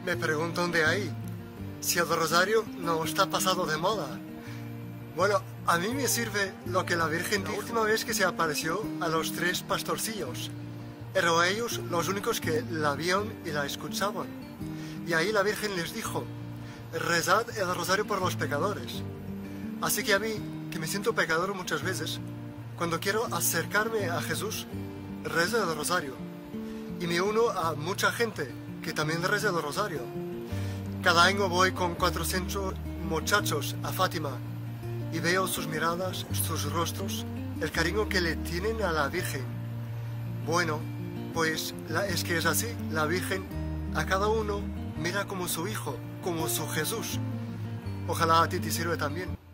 Me preguntan de ahí si el rosario no está pasado de moda. Bueno, a mí me sirve lo que la Virgen dijo la última vez que se apareció a los 3 pastorcillos. Eran ellos los únicos que la vieron y la escuchaban. Y ahí la Virgen les dijo: rezad el rosario por los pecadores. Así que a mí, que me siento pecador muchas veces, cuando quiero acercarme a Jesús, rezo el rosario. Y me uno a mucha gente que también reza el rosario. Cada año voy con 400 muchachos a Fátima y veo sus miradas, sus rostros, el cariño que le tienen a la Virgen. Bueno, pues es que es así, la Virgen a cada uno mira como su hijo, como su Jesús. Ojalá a ti te sirva también.